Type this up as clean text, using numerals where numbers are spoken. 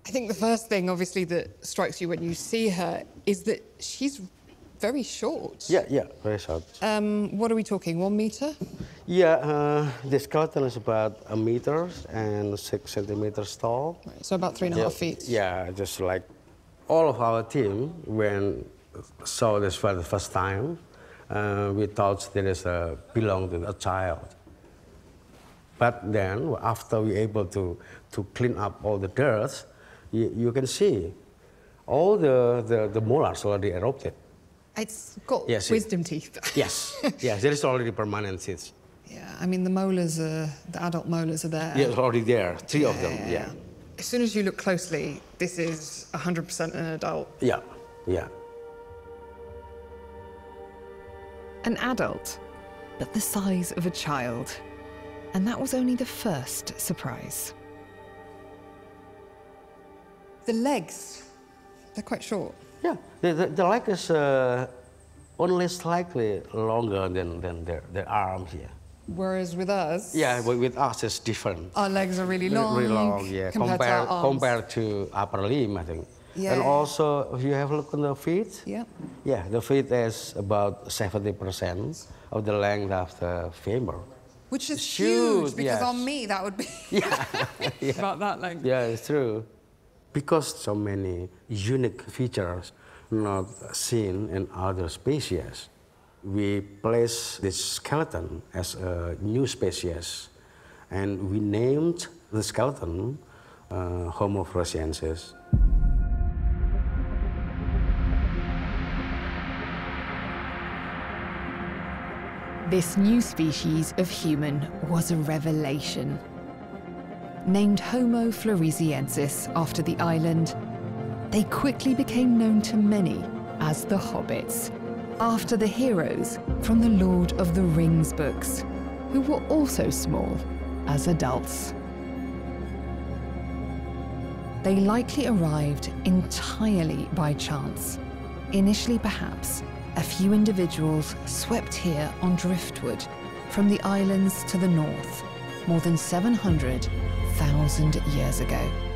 I think the first thing, obviously, that strikes you when you see her is that she's very short. Yeah, very short. What are we talking, 1 meter? Yeah, the skeleton is about 1 meter and 6 centimeters tall. Right, so about 3.5 feet. Yeah, just like all of our team, when saw this for the first time, we thought that it belonged to a child. But then, after we were able to clean up all the dirt, you can see all the molars already erupted. It's got wisdom teeth. Yes, yes, there is already permanent teeth. Yeah, I mean, the molars the adult molars are there. Yeah, it's already there, 3 of them, yeah. As soon as you look closely, this is 100% an adult. Yeah, yeah. An adult, but the size of a child. And that was only the first surprise. The legs, they're quite short. Yeah, the leg is only slightly longer than their arm here. Whereas with us... Yeah, with us it's different. Our legs are really long. Really long, yeah, compared to upper limb, I think. Yeah. And also, if you have a look on the feet, yeah, the feet is about 70% of the length of the femur. Which is huge, because yes. on me that would be about that length. Yeah, it's true. Because so many unique features not seen in other species, we place this skeleton as a new species, and we named the skeleton Homo floresiensis. This new species of human was a revelation. Named Homo floresiensis after the island, they quickly became known to many as the Hobbits, after the heroes from the Lord of the Rings books, who were also small as adults. They likely arrived entirely by chance, initially perhaps a few individuals swept here on driftwood from the islands to the north more than 700,000 years ago.